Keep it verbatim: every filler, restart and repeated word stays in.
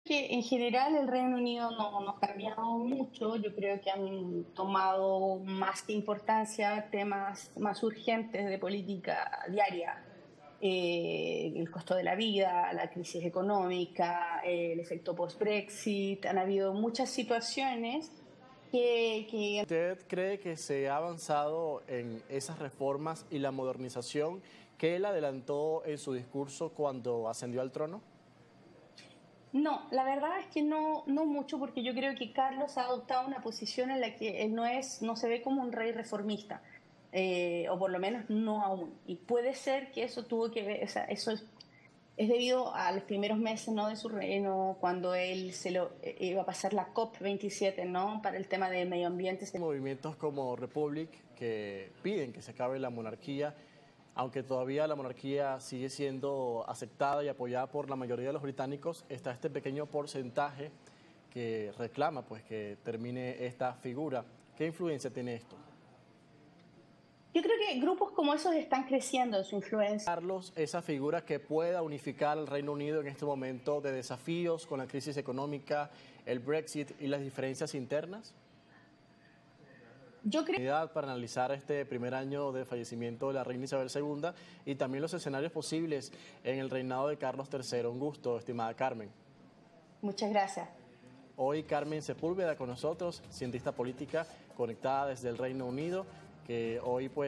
Que en general el Reino Unido no, no ha cambiado mucho. Yo creo que han tomado más que importancia temas más urgentes de política diaria. Eh, el costo de la vida, la crisis económica, eh, el efecto post-Brexit. Han habido muchas situaciones que, que ¿Usted cree que se ha avanzado en esas reformas y la modernización que él adelantó en su discurso cuando ascendió al trono? No, la verdad es que no, no mucho, porque yo creo que Carlos ha adoptado una posición en la que él no es, no se ve como un rey reformista, eh, o por lo menos no aún. Y puede ser que eso tuvo que ver, o sea, eso es, es debido a los primeros meses, ¿no?, de su reino, cuando él se lo eh, iba a pasar la COP veintisiete, ¿no?, para el tema del medio ambiente. Movimientos como Republic que piden que se acabe la monarquía, aunque todavía la monarquía sigue siendo aceptada y apoyada por la mayoría de los británicos, está este pequeño porcentaje que reclama pues que termine esta figura. ¿Qué influencia tiene esto? Yo creo que grupos como esos están creciendo en su influencia. Carlos, esa figura que pueda unificar al Reino Unido en este momento de desafíos con la crisis económica, el Brexit y las diferencias internas. Yo creo Para analizar este primer año de fallecimiento de la reina Isabel segunda y también los escenarios posibles en el reinado de Carlos tercero. Un gusto, estimada Carmen. Muchas gracias. Hoy Carmen Sepúlveda con nosotros, cientista política conectada desde el Reino Unido, que hoy pues